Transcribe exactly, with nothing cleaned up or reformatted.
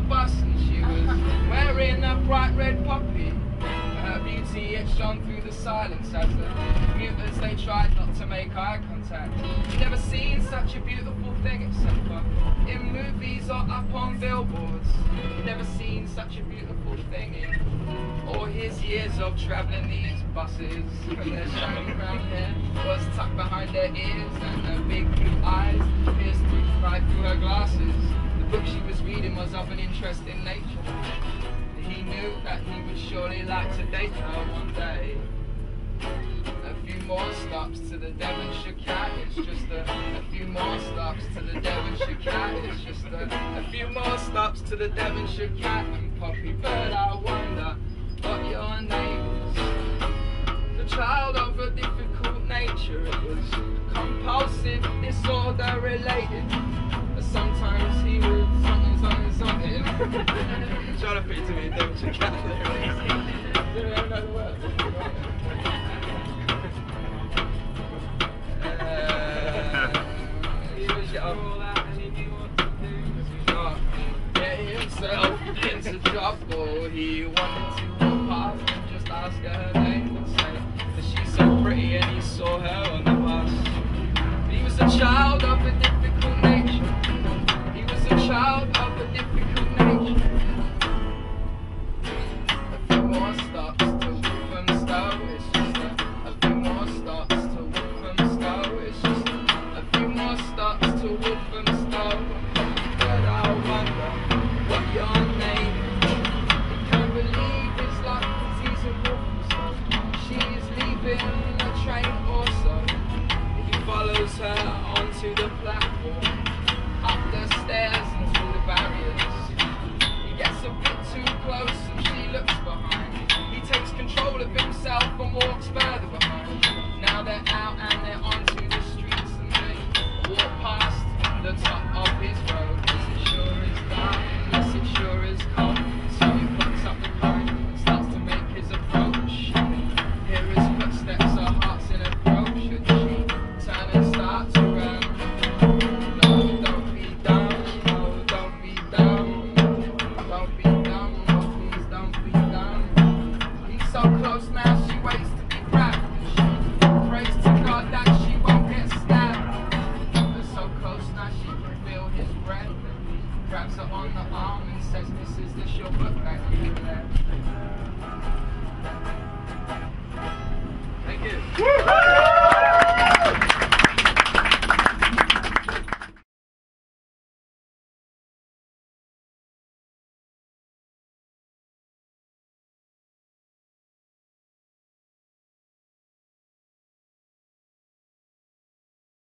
bus and she was wearing a bright red poppy. Her beauty it shone through the silence as the commuters they tried not to make eye contact. You've never seen such a beautiful thing except for in movies or up on billboards. You've never seen such a beautiful thing in all his years of travelling these buses. Their shiny brown hair was tucked behind their ears and her big blue eyes pierced right through her glasses. The book she was reading was of an interesting nature. He knew that he would surely like to date her one day. A few more stops to the Devonshire cat, it's just a, a few more stops to the Devonshire cat, it's just a, a few more stops to the Devonshire cat. And Poppy Bird, I wonder what your name is. The child of a difficult nature, it was compulsive disorder related. Sometimes he would something, something, something. Trying to fit to me a Devonshire cat there. Didn't have another word. Uh, he was young and he knew what to do. Not get himself into trouble. He wanted to walk past and just ask her her name and say that she's so pretty, and he saw her on the bus. But he was a child of a difficult nature. Child of a difficult nature. A few more stops to Walthamstow. It's just a, a few more stops to Walthamstow. It's just a, a few more stops to Walthamstow. But I wonder what your name is. He can't believe his luck 'cause he's a Walthamstow. She is leaving the train also. He follows her onto the platform, up the stairs and through the barriers. He gets a bit too close